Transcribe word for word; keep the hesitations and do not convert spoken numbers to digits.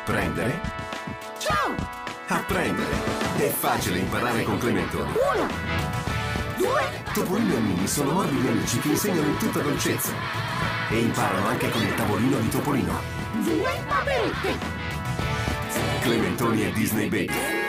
Prendere. Ciao! Apprendere. È facile imparare con Clementoni. Uno, due. Topolino e Minnie sono morbidi amici che insegnano in tutta dolcezza. E imparano anche con il tavolino di Topolino. Due paperte. Clementoni e Disney Baby.